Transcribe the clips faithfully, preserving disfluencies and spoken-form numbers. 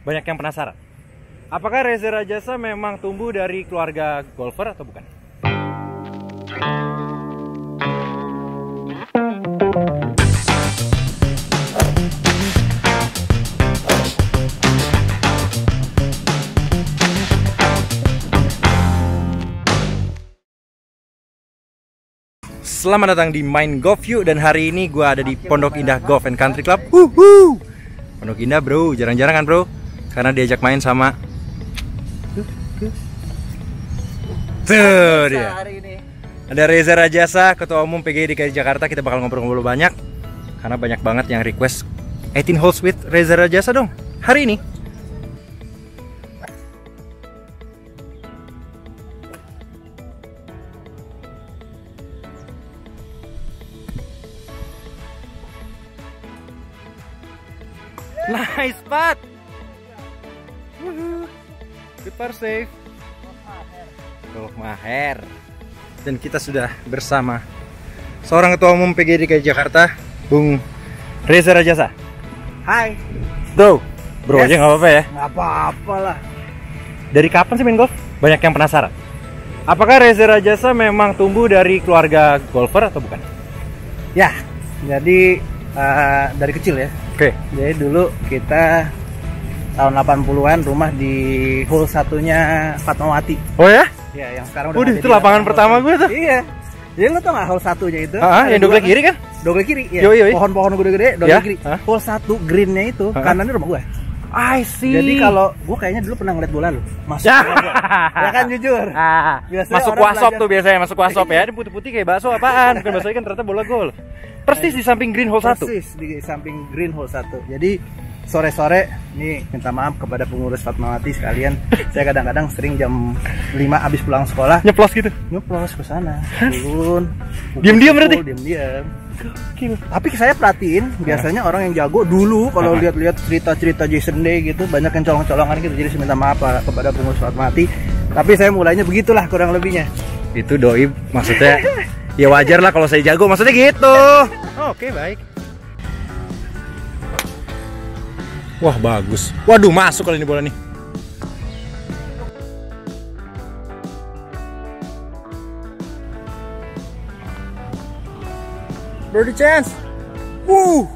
Banyak yang penasaran, apakah Reza Rajasa memang tumbuh dari keluarga golfer atau bukan? Selamat datang di Main Golf View, dan hari ini gue ada di Pondok Indah Golf and Country Club. Wuhu! Pondok Indah bro, jarang-jarang kan bro, karena diajak main sama tuh dia. Ada Reza Rajasa, Ketua Umum P G I D K I Jakarta. Kita bakal ngobrol-ngobrol banyak, karena banyak banget yang request eighteen holes with Reza Rajasa dong hari ini. Nice putt. Good par save. Tuh Maher. Dan kita sudah bersama seorang Ketua Umum P G I D K I Jakarta, Bung Reza Rajasa. Hai Bro, bro yes. aja nggak apa-apa ya? Nggak apa-apa lah. Dari kapan sih main golf? Banyak yang penasaran, apakah Reza Rajasa memang tumbuh dari keluarga golfer atau bukan? Ya, jadi uh, dari kecil ya. Oke. Okay. Jadi dulu kita tahun delapan puluhan rumah di hole satunya Fatmawati. Oh ya? Iya, yang sekarang udah. Udah, itu lapangan pertama gue tuh. Iya. Jadi lo tau gak hole satunya itu? Ah, yang dobel kiri kan? Dobel kiri, ya. Yoi, yoi. Pohon-pohon gede-gede, dobel ya? kiri. Hah? Hole satu greennya itu Hah? kanannya rumah gue. I see. Jadi kalau gue kayaknya dulu pernah ngeliat bola lo. Masuk. Ya, ya kan jujur. Ah, masuk wasop tuh biasanya, masuk wasop ya. Ini putih-putih kayak bakso apaan? Bukan bakso ikan, ternyata bola gol. Persis di samping green hole satu. Persis di samping green hole satu. Jadi sore-sore nih minta maaf kepada pengurus Fatmawati sekalian. Saya kadang-kadang sering jam lima abis pulang sekolah Nyeplos gitu. nyeplos ke sana. Turun. Diam-diam berarti? Diam-diam. Tapi saya perhatiin biasanya orang yang jago dulu kalau lihat-lihat cerita-cerita Jason Day gitu banyak yang colong-colongan gitu. Jadi saya minta maaf kepada pengurus Fatmawati. Tapi saya mulainya begitulah kurang lebihnya. Itu doi maksudnya ya wajar lah kalau saya jago, maksudnya gitu. Oh, oke, okay, baik. Wah, bagus. Waduh, masuk kali ini bola nih. Birdie chance. Wuh.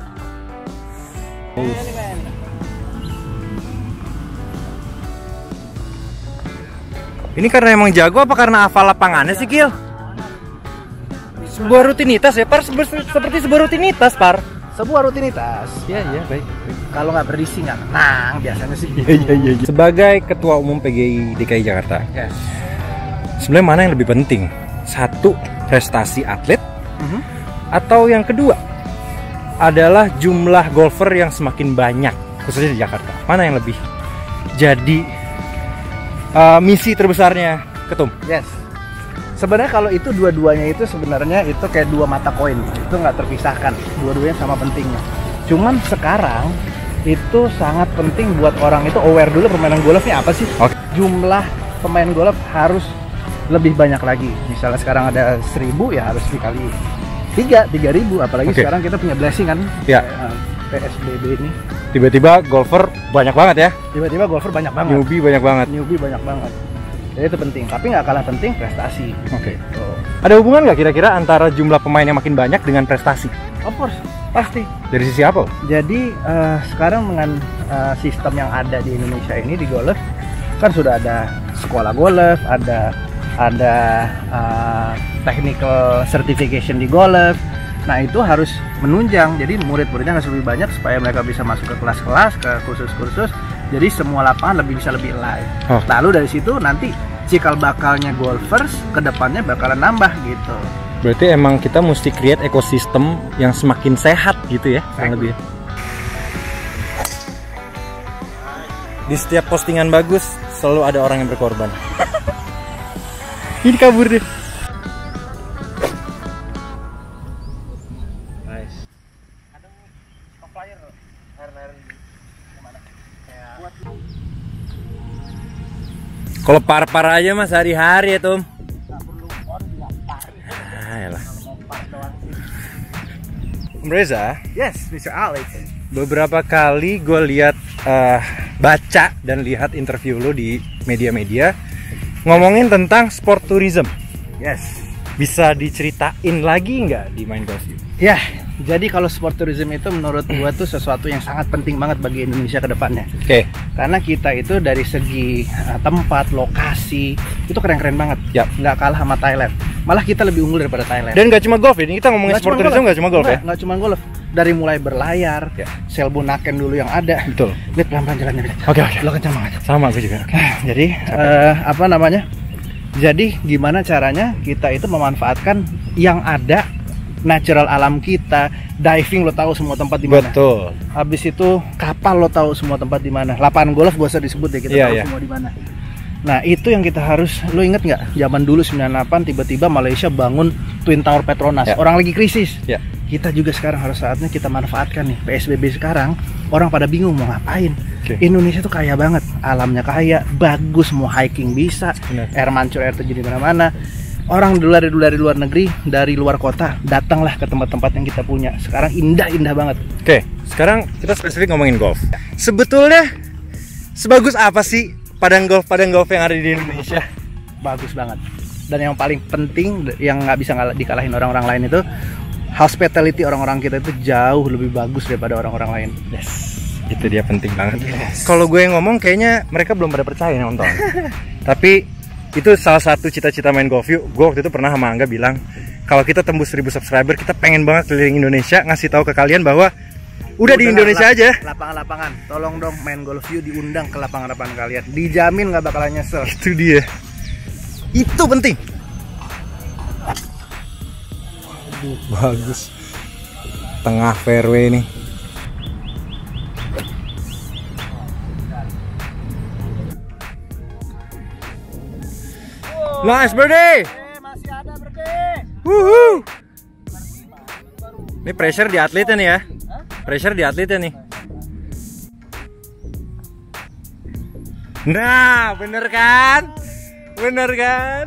Ini karena emang jago apa karena hafal lapangannya sih, Gil? Sebuah rutinitas ya, Par. Seperti sebuah rutinitas, Par. Sebuah rutinitas. Iya, iya, baik. Kalau nggak berisi nggak menang biasanya sih. Iya, iya, iya. Sebagai Ketua Umum P G I D K I Jakarta, Yes. sebenarnya mana yang lebih penting? Satu, prestasi atlet, Mm-hmm. atau yang kedua adalah jumlah golfer yang semakin banyak, khususnya di Jakarta. Mana yang lebih jadi uh, misi terbesarnya, Ketum? Yes. Sebenarnya kalau itu dua-duanya itu sebenarnya itu kayak dua mata koin, itu nggak terpisahkan, dua-duanya sama pentingnya. Cuman sekarang itu sangat penting buat orang itu aware dulu permainan golfnya apa sih. Okay. Jumlah pemain golf harus lebih banyak lagi. Misalnya sekarang ada seribu ya harus dikali tiga, tiga ribu. Apalagi Okay. sekarang kita punya blessing kan, Ya. P S B B ini. Tiba-tiba golfer banyak banget ya. Tiba-tiba golfer banyak banget. Newbie banyak banget. Newbie banyak banget. Jadi itu penting, tapi nggak kalah penting prestasi. Oke. Okay. Tuh. Ada hubungan nggak kira-kira antara jumlah pemain yang makin banyak dengan prestasi? Of course, pasti. Dari sisi apa? Jadi uh, sekarang dengan uh, sistem yang ada di Indonesia ini di golf kan sudah ada sekolah golf, ada ada uh, technical certification di golf. Nah itu harus menunjang. Jadi murid-muridnya harus lebih banyak supaya mereka bisa masuk ke kelas-kelas, ke kursus-kursus. Jadi semua lapangan lebih bisa lebih live. Oh. Lalu dari situ nanti cikal bakalnya golfers kedepannya bakalan nambah gitu. Berarti emang kita mesti create ekosistem yang semakin sehat gitu ya, kurang lebih. Di setiap postingan bagus selalu ada orang yang berkorban. Ini kabur deh. Nice. Kalau par-par aja mas hari-hari ya Tom. Ah, yalah. Om Reza, Yes, mister Alex. beberapa kali gue lihat uh, baca dan lihat interview lo di media-media ngomongin tentang sport tourism. Yes. Bisa diceritain lagi nggak di Main Golf View? Ya, jadi kalau sport tourism itu menurut gua tuh sesuatu yang sangat penting banget bagi Indonesia ke depannya. Oke. Okay. Karena kita itu dari segi uh, tempat, lokasi itu keren-keren banget. Yap. Nggak kalah sama Thailand. Malah kita lebih unggul daripada Thailand. Dan nggak cuma golf ini, kita ngomongin Nggak sport cuma tourism golf. nggak cuma golf Nggak, ya? nggak cuma golf. Dari mulai berlayar, Ya. Selbunaken dulu yang ada. Betul. Lihat pelan-pelan jalannya. Lihat. Oke, oke. Lo kencang banget. Sama gue juga. Nah, jadi uh, apa namanya? Jadi gimana caranya kita itu memanfaatkan yang ada, natural alam kita, diving lo tahu semua tempat di mana. Betul. Habis itu kapal lo tahu semua tempat di mana. Lapangan golf gak usah disebut deh, kita Iya, tahu iya. semua di mana. Nah, itu yang kita harus, lo inget nggak? Zaman dulu sembilan puluh delapan tiba-tiba Malaysia bangun Twin Tower Petronas. Ya. Orang lagi krisis. Ya. Kita juga sekarang harus saatnya kita manfaatkan nih P S B B sekarang. Orang pada bingung mau ngapain. Oke. Indonesia tuh kaya banget, alamnya kaya, bagus, mau hiking bisa, Benar. air mancur, air terjun di mana-mana. Orang dari dari luar negeri, dari luar kota, datanglah ke tempat-tempat yang kita punya. Sekarang indah-indah banget. Oke, sekarang kita spesifik ngomongin golf. Sebetulnya sebagus apa sih padang golf padang golf yang ada di Indonesia? Bagus banget. Dan yang paling penting yang nggak bisa ngalah- dikalahin orang-orang lain itu hospitality orang-orang kita itu jauh lebih bagus daripada orang-orang lain. Yes, itu dia penting banget. Yes. Kalau gue yang ngomong kayaknya mereka belum pada percaya nonton. Tapi itu salah satu cita-cita Main Golf View. Gue waktu itu pernah sama Angga bilang kalau kita tembus seribu subscriber kita pengen banget keliling Indonesia ngasih tahu ke kalian bahwa udah di Indonesia lap- aja. Lapangan-lapangan, tolong dong Main Golf View diundang ke lapangan-lapangan kalian. Dijamin nggak bakalan nyesel. Itu dia. Itu penting. Aduh, bagus. Tengah fairway nih. Nice birdie. Masih ada berde. Wuhu. Ini pressure di atletnya nih ya. Pressure di atletnya nih. Nah, bener kan? Bener kan?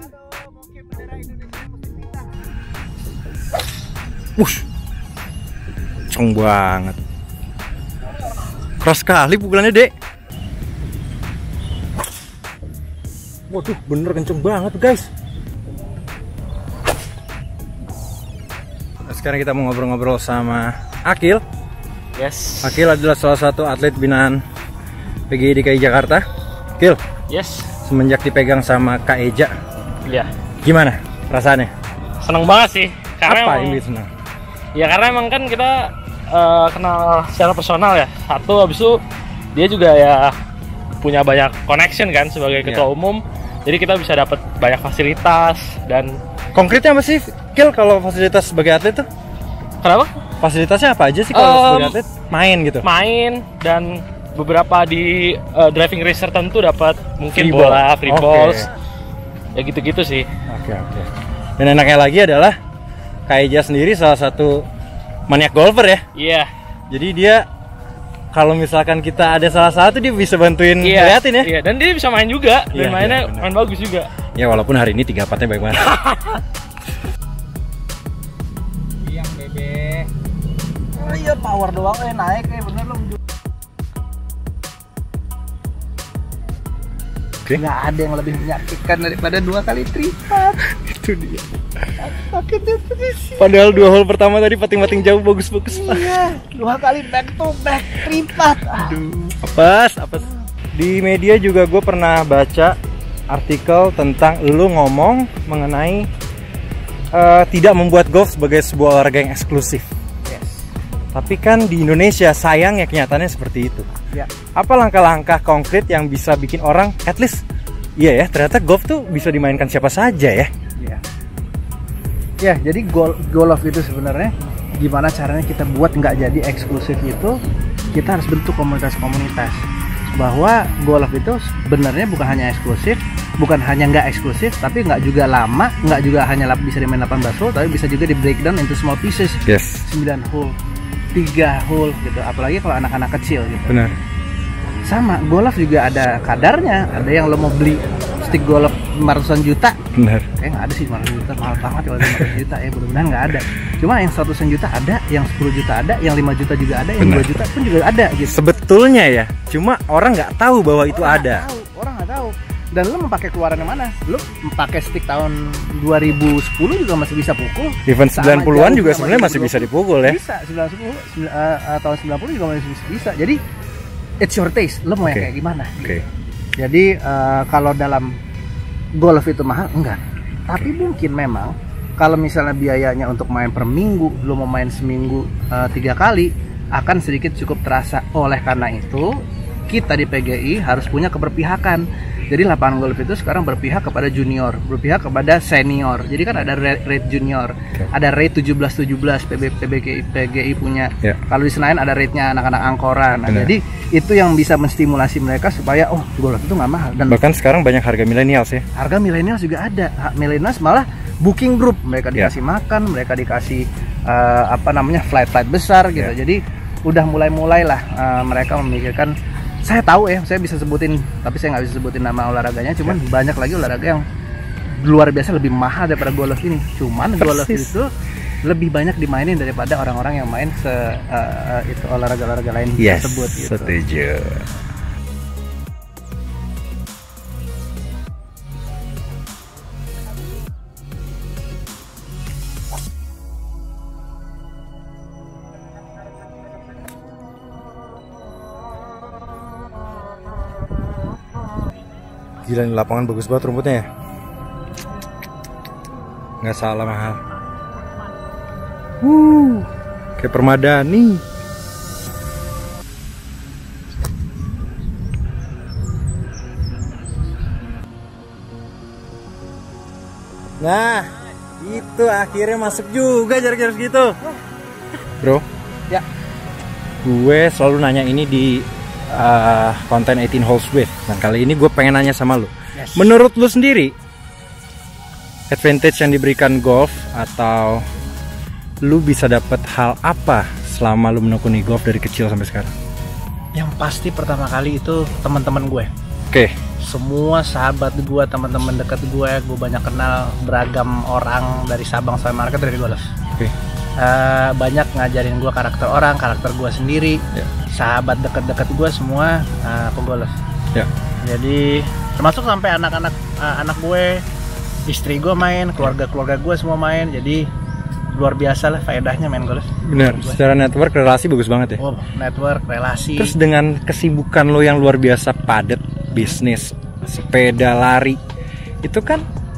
Wush. Cong banget. Keras sekali pukulannya, Dek. Waduh, bener kenceng banget, guys. Nah, sekarang kita mau ngobrol-ngobrol sama Akil. Yes. Akil adalah salah satu atlet binaan P G I D K I Jakarta. Akil, Yes. semenjak dipegang sama Kak Eja, Ya. gimana perasaannya? Seneng banget sih. Karena Apa emang, yang bikin senang? ya karena emang kan kita eh, kenal secara personal ya. Satu, habis itu dia juga ya punya banyak connection kan sebagai ketua Iya. umum. Jadi kita bisa dapat banyak fasilitas dan Konkretnya apa sih, Kil, kalau fasilitas sebagai atlet tuh? kenapa? Fasilitasnya apa aja sih kalau Um, sebagai atlet? Main gitu? Main dan beberapa di eh, driving race tertentu dapat mungkin Free bola, ball. free Oke. balls. Ya gitu-gitu sih. Oke, oke. Dan enaknya lagi adalah Kak Eja sendiri salah satu maniak golfer ya. Iya. Jadi dia kalau misalkan kita ada salah satu dia bisa bantuin Iya. ngeliatin ya. Iya, dan dia bisa main juga Iya, dan mainnya iya, benar. main bagus juga. Ya walaupun hari ini tiga empatnya baik banget. Yang bebe. Oh iya, power doang eh naik eh bener lo. Oke. Nggak ada yang lebih menyakitkan daripada dua kali tripat. Itu dia. Sakitnya sih. Padahal dua hole pertama tadi pating-pating jauh bagus-bagus. Iya, dua kali back to back tripat. Aduh. Apes, apes. Di media juga gue pernah baca artikel tentang lu ngomong mengenai eh, tidak membuat golf sebagai sebuah olahraga yang eksklusif. Yes. Tapi kan di Indonesia sayangnya kenyataannya seperti itu. Ya. Apa langkah-langkah konkret yang bisa bikin orang at least iya ya ternyata golf tuh bisa dimainkan siapa saja ya? Ya. Ya, jadi gol golf itu sebenarnya gimana caranya kita buat nggak jadi eksklusif itu, kita harus bentuk komunitas-komunitas. Bahwa golf itu sebenarnya bukan hanya eksklusif, bukan hanya nggak eksklusif, tapi nggak juga lama, nggak juga hanya lap- bisa dimain delapan belas hole, tapi bisa juga di breakdown into small pieces. Yes. sembilan hole, tiga hole gitu. Apalagi kalau anak-anak kecil gitu. Benar. Sama, golf juga ada kadarnya. Ada yang lo mau beli stick golf lima ratusan juta. Benar. Kayak nggak ada sih lima ratus juta, mahal banget kalau lima ratus juta ya, mudah-mudahan nggak ada. Cuma yang seratusan juta ada, yang sepuluh juta ada, yang lima juta juga ada, yang dua juta pun juga ada gitu. Sebetulnya ya, cuma orang nggak tahu bahwa itu orang ada. Gak tahu, orang nggak tahu. Dan lu mau pakai keluaran yang mana? Lu pakai stick tahun dua ribu sepuluh juga masih bisa pukul. Even sembilan puluhan juga sebenarnya masih bisa dipukul ya. Bisa, sembilan puluh, uh, tahun sembilan puluh juga masih bisa. Jadi it's your taste, lu mau okay. yang kayak gimana? Oke. Okay. Jadi uh, kalau dalam golf itu mahal enggak. Tapi okay. mungkin memang kalau misalnya biayanya untuk main per minggu, lu mau main seminggu uh, tiga kali, akan sedikit cukup terasa. Oleh karena itu, kita di P G I harus punya keberpihakan. Jadi lapangan golf itu sekarang berpihak kepada junior, berpihak kepada senior. Jadi kan ada rate junior, okay. ada rate tujuh belas tujuh belas P B G I, P G I punya. Yeah. Kalau di Senayan ada rate-nya anak-anak angkoran. Nah, jadi itu yang bisa menstimulasi mereka supaya oh golf itu nggak mahal. Dan bahkan sekarang banyak harga milenials ya. Harga milenials juga ada. Milenials malah booking group, mereka dikasih yeah. makan, mereka dikasih uh, apa namanya flight-flight besar gitu. Yeah. Jadi udah mulai-mulailah uh, mereka memikirkan. Saya tahu ya, saya bisa sebutin, tapi saya nggak bisa sebutin nama olahraganya. Cuman ya. banyak lagi olahraga yang luar biasa lebih mahal daripada golf ini. Cuman Persis. golf itu lebih banyak dimainin daripada orang-orang yang main se uh, itu olahraga-olahraga lain yes, tersebut. Gitu. Setuju. Gila nih lapangan bagus banget rumputnya ya. Nggak salah mahal. Wuh, kayak permadani. Nah, itu akhirnya masuk juga jarak-jarak segitu. Bro, ya. Gue selalu nanya ini di Uh, konten delapan belas holes with. Dan kali ini gue pengen nanya sama lu. Yes. Menurut lu sendiri, advantage yang diberikan golf atau lu bisa dapat hal apa selama lu menekuni golf dari kecil sampai sekarang? Yang pasti pertama kali itu teman-teman gue. Oke. Okay. Semua sahabat gue, teman-teman dekat gue, gue banyak kenal beragam orang dari Sabang sampai Merauke dari golf. Oke. Okay. Uh, banyak ngajarin gue karakter orang, karakter gue sendiri. Yeah. Sahabat dekat-dekat gue semua uh, pegolf. Ya. Jadi termasuk sampai anak-anak uh, anak gue, istri gue main, keluarga-keluarga gue semua main. Jadi luar biasa lah faedahnya main golf. Bener. Secara network relasi bagus banget ya. Oh, network relasi. Terus dengan kesibukan lo yang luar biasa padat, bisnis, sepeda, lari, itu kan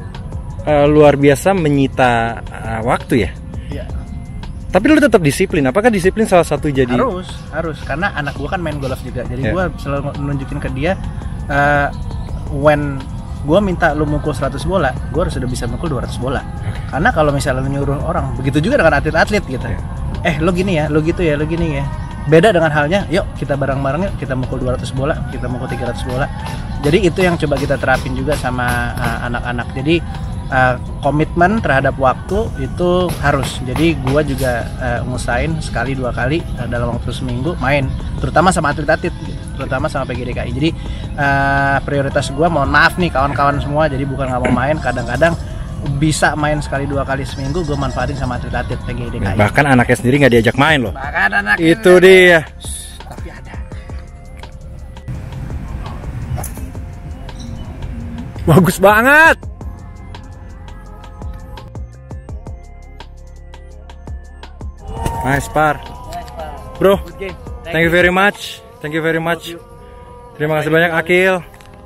uh, luar biasa menyita uh, waktu ya. Iya. Tapi lu tetap disiplin. Apakah disiplin salah satu jadi? Harus, harus. Karena anak gua kan main golf juga. Jadi yeah. gua selalu nunjukin ke dia, uh, when gua minta lu mukul seratus bola, gua harus udah bisa mukul dua ratus bola. Karena kalau misalnya lu nyuruh orang, begitu juga dengan atlet-atlet gitu. Yeah. Eh, lu gini ya, lu gitu ya, lu gini ya. Beda dengan halnya, yuk kita bareng-bareng yuk, kita mukul dua ratus bola, kita mukul tiga ratus bola. Jadi itu yang coba kita terapin juga sama uh, anak-anak. Jadi Uh, komitmen terhadap waktu itu harus. Jadi gua juga uh, ngusahain sekali dua kali uh, dalam waktu seminggu main, terutama sama atlet-atlet, terutama sama P G D K I. Jadi uh, prioritas gua, mohon maaf nih kawan-kawan semua, jadi bukan nggak mau main, kadang-kadang bisa main sekali dua kali seminggu gue manfaatin sama atlet-atlet P G D K I. Bahkan anaknya sendiri nggak diajak main loh. Bahkan anak itu dia. Shh, tapi ada. Bagus banget. Nice par. Bro, thank you very much. Thank you very much. Terima kasih banyak Akil.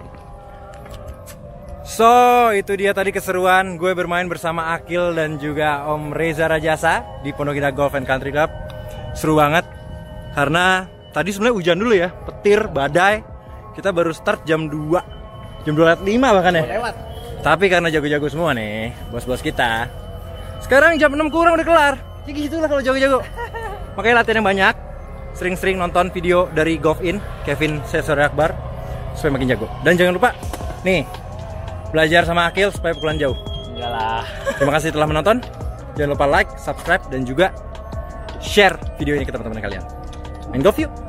So, itu dia tadi keseruan gue bermain bersama Akil dan juga Om Reza Rajasa di Pondok Indah Golf and Country Club. Seru banget. Karena tadi sebenarnya hujan dulu ya, petir, badai. Kita baru start jam dua. Jam dua lewat lima bahkan ya. Lewat. Tapi karena jago-jago semua nih, bos-bos kita. Sekarang jam enam kurang udah kelar. Ya gitulah kalau jago-jago. Makanya latihan yang banyak, sering-sering nonton video dari Golf In Kevin Sesore Akbar supaya makin jago. Dan jangan lupa nih, belajar sama Akil supaya pukulan jauh. Iyalah. Terima kasih telah menonton. Jangan lupa like, subscribe dan juga share video ini ke teman-teman kalian. Main golf yuk.